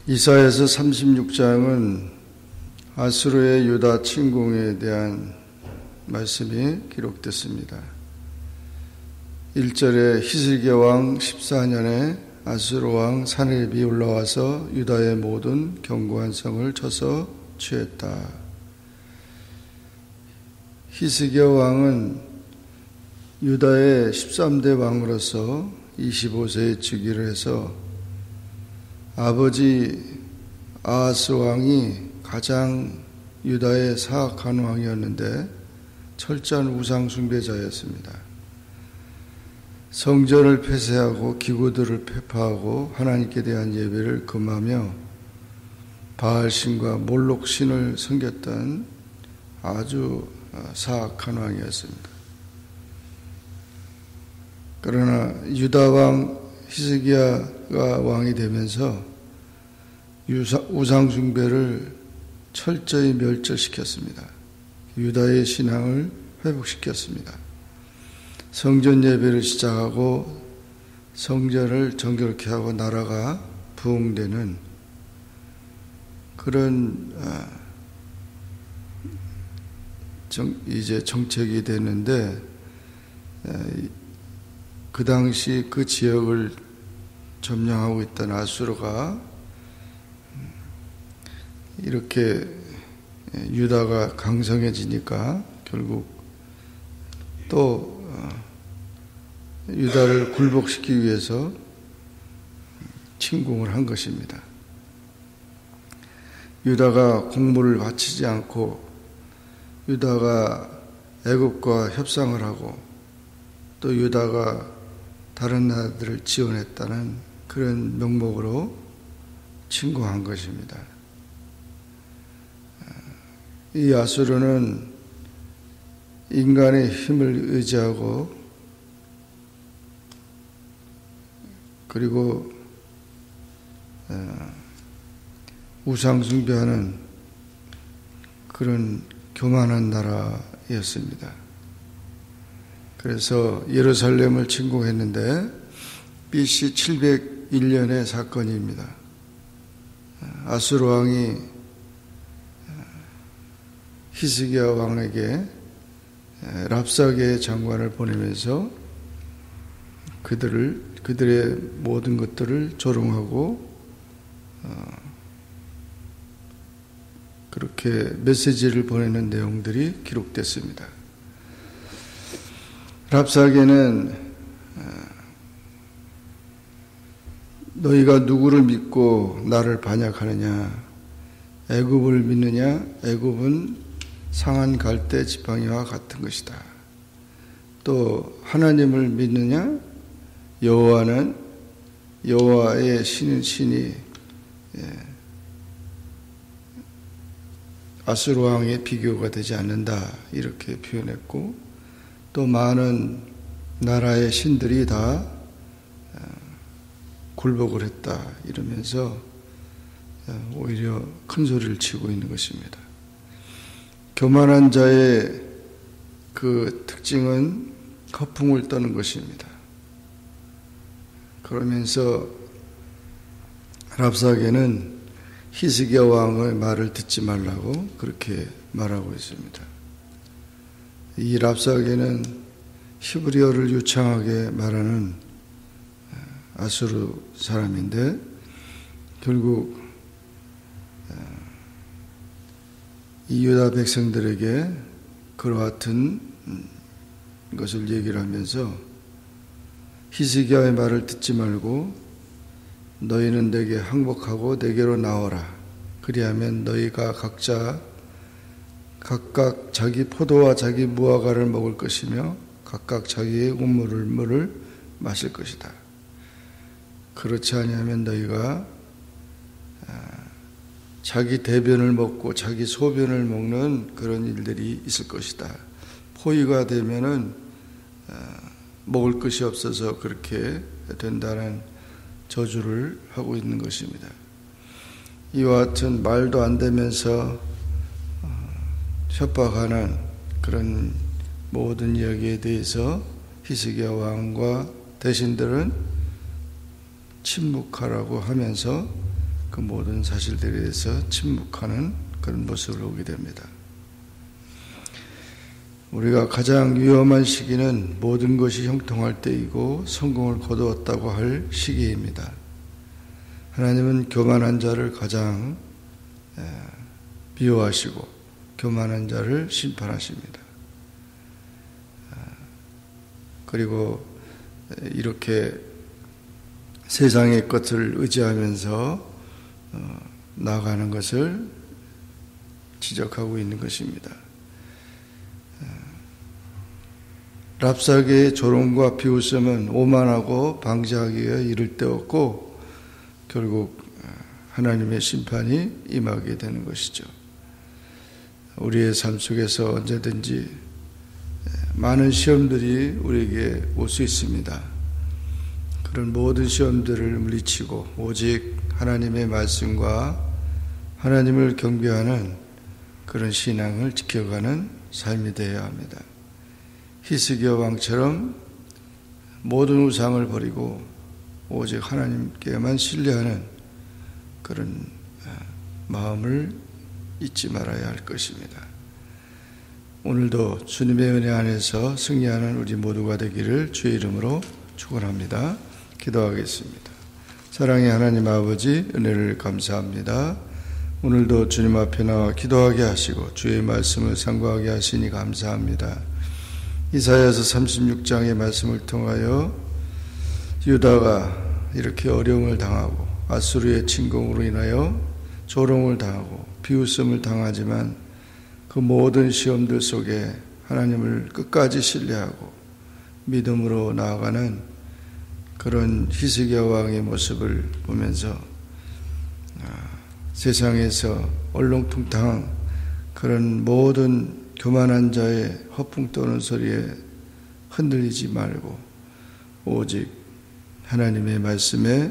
이사야서 36장은 아수르의 유다 침공에 대한 말씀이 기록됐습니다. 1절에 히스기야 왕 14년에 아수르 왕 사네립이 올라와서 유다의 모든 견고한 성을 쳐서 취했다. 히스기야 왕은 유다의 13대 왕으로서 25세에 즉위를 해서 아버지 아하스 왕이 가장 유다의 사악한 왕이었는데 철저한 우상 숭배자였습니다. 성전을 폐쇄하고 기구들을 폐파하고 하나님께 대한 예배를 금하며 바알신과 몰록신을 섬겼던 아주 사악한 왕이었습니다. 그러나 유다 왕 히스기야가 왕이 되면서 우상 숭배를 철저히 멸절시켰습니다. 유다의 신앙을 회복시켰습니다. 성전 예배를 시작하고 성전을 정결케 하고 나라가 부흥되는 그런 이제 정책이 되는데, 그 당시 그 지역을 점령하고 있던 아수르가 이렇게 유다가 강성해지니까 결국 또 유다를 굴복시키기 위해서 침공을 한 것입니다. 유다가 공물을 바치지 않고 유다가 애굽과 협상을 하고 또 유다가 다른 나라들을 지원했다는 그런 명목으로 침공한 것입니다. 이 아수르는 인간의 힘을 의지하고 그리고 우상 숭배하는 그런 교만한 나라였습니다. 그래서 예루살렘을 침공했는데 BC 701년의 사건입니다. 아수르 왕이 히스기야 왕에게 랍사게 장관을 보내면서 그들의 모든 것들을 조롱하고 그렇게 메시지를 보내는 내용들이 기록됐습니다. 랍사게는 너희가 누구를 믿고 나를 반역하느냐? 애굽을 믿느냐? 애굽은 상한 갈대 지팡이와 같은 것이다. 또 하나님을 믿느냐? 여호와는 여호와의 신이 아수르 왕의 비교가 되지 않는다, 이렇게 표현했고, 또 많은 나라의 신들이 다 굴복을 했다, 이러면서 오히려 큰 소리를 치고 있는 것입니다. 교만한 자의 그 특징은 허풍을 떠는 것입니다. 그러면서 랍사게는 히스기야 왕의 말을 듣지 말라고 그렇게 말하고 있습니다. 이 랍사게는 히브리어를 유창하게 말하는 아수르 사람인데, 결국 이 유다 백성들에게 그와 같은 것을 얘기를 하면서 히스기야의 말을 듣지 말고 너희는 내게 항복하고 내게로 나오라. 그리하면 너희가 각각 자기 포도와 자기 무화과를 먹을 것이며 각각 자기의 우물을 마실 것이다. 그렇지 아니하면 너희가 자기 대변을 먹고 자기 소변을 먹는 그런 일들이 있을 것이다. 포위가 되면은 먹을 것이 없어서 그렇게 된다는 저주를 하고 있는 것입니다. 이와 같은 말도 안 되면서 협박하는 그런 모든 이야기에 대해서 히스기야 왕과 대신들은 침묵하라고 하면서 그 모든 사실들에 대해서 침묵하는 그런 모습을 보게 됩니다. 우리가 가장 위험한 시기는 모든 것이 형통할 때이고 성공을 거두었다고 할 시기입니다. 하나님은 교만한 자를 가장 미워하시고 교만한 자를 심판하십니다. 그리고 이렇게 세상의 것을 의지하면서 나아가는 것을 지적하고 있는 것입니다. 랍사계의 조롱과 비웃음은 오만하고 방지하기 위해 이를 데 없고 결국 하나님의 심판이 임하게 되는 것이죠. 우리의 삶 속에서 언제든지 많은 시험들이 우리에게 올 수 있습니다. 그런 모든 시험들을 물리치고 오직 하나님의 말씀과 하나님을 경배하는 그런 신앙을 지켜가는 삶이 되어야 합니다. 히스기야 왕처럼 모든 우상을 버리고 오직 하나님께만 신뢰하는 그런 마음을 잊지 말아야 할 것입니다. 오늘도 주님의 은혜 안에서 승리하는 우리 모두가 되기를 주의 이름으로 축원합니다. 기도하겠습니다. 사랑의 하나님 아버지, 은혜를 감사합니다. 오늘도 주님 앞에 나와 기도하게 하시고 주의 말씀을 상고하게 하시니 감사합니다. 이사야서 36장의 말씀을 통하여 유다가 이렇게 어려움을 당하고 아수르의 침공으로 인하여 조롱을 당하고 비웃음을 당하지만 그 모든 시험들 속에 하나님을 끝까지 신뢰하고 믿음으로 나아가는 그런 히스기야 왕의 모습을 보면서 세상에서 얼렁뚱땅 그런 모든 교만한 자의 허풍 떠는 소리에 흔들리지 말고 오직 하나님의 말씀에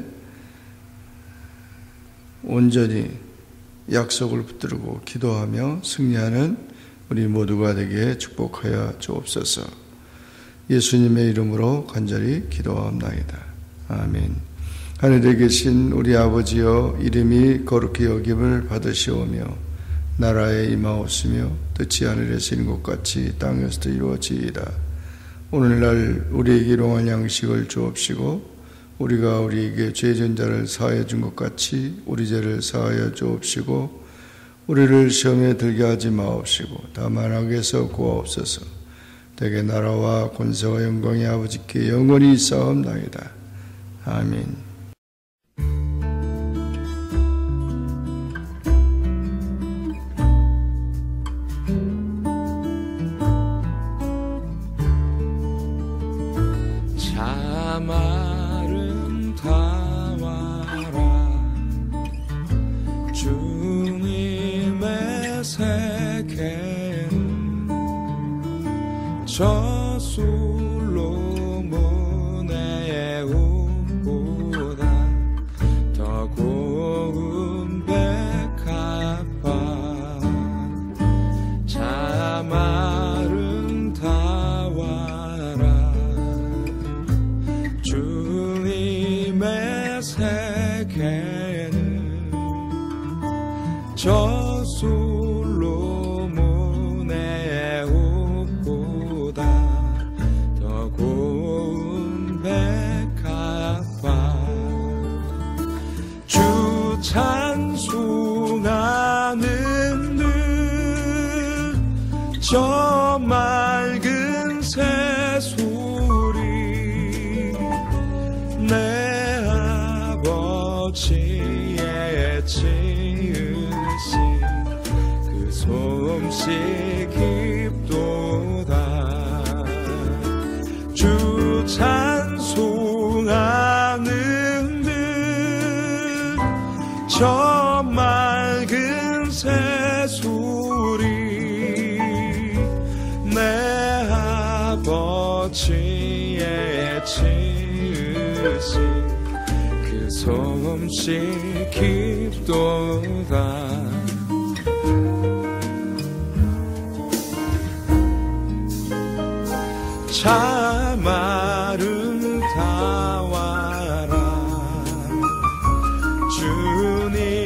온전히 약속을 붙들고 기도하며 승리하는 우리 모두가 되게 축복하여 주옵소서. 예수님의 이름으로 간절히 기도하옵나이다. 아멘. 하늘에 계신 우리 아버지여, 이름이 거룩히 여김을 받으시오며 나라에 임하옵시며 뜻이 하늘에서 이룬 것 같이 땅에서도 이루어지이다. 오늘날 우리에게 일용할 양식을 주옵시고 우리가 우리에게 죄진 자를 사하여 준 것 같이 우리 죄를 사하여 주옵시고 우리를 시험에 들게 하지 마옵시고 다만 악에서 구하옵소서. 대개 나라와 권세와 영광이 아버지께 영원히 있사옵나이다. 아멘. 마른 다 와라 주님의 세계는 저 솔로몬의 옷보다 더 고운 백합화 자 마른 다 와라 주님의 세계는 저 솔로몬의 옷보다 더 고운 백합화 주 찬송하는 저 맑은 새소리 내 아버지의 지으신 그 솜씨 깊도다 주 찬송하는 듯 저 맑은 새소리 내 아버지의 지으신 그 솜씨 깊도다 자 마른 다 와라 주님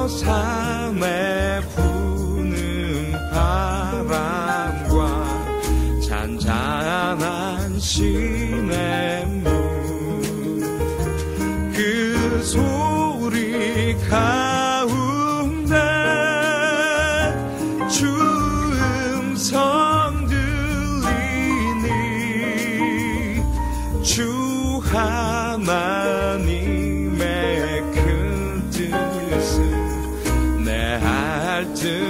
삶에 부는 바람과 잔잔한 시냇물 그 소리 가운데 주 음성 들리니 주 하나님의 큰 뜻을 내 알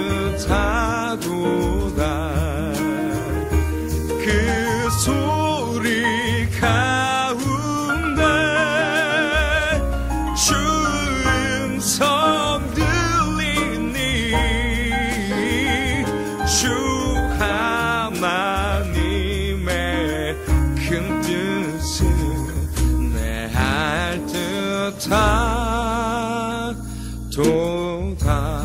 듯하도다 그 소리 가운데 주 음성 들리니 주 하나님의 큰 뜻을 내 알 듯하도다